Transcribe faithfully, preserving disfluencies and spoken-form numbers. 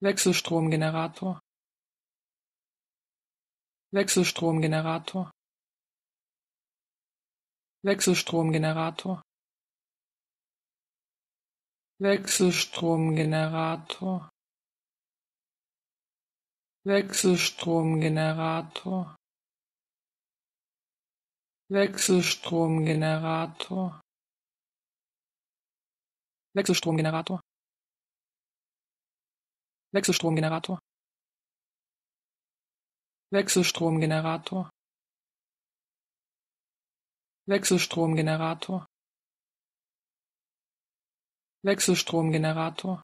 Wechselstromgenerator, Wechselstromgenerator, Wechselstromgenerator, Wechselstromgenerator, Wechselstromgenerator, Wechselstromgenerator, Wechselstromgenerator, Wechselstromgenerator, Wechselstromgenerator, Wechselstromgenerator, Wechselstromgenerator,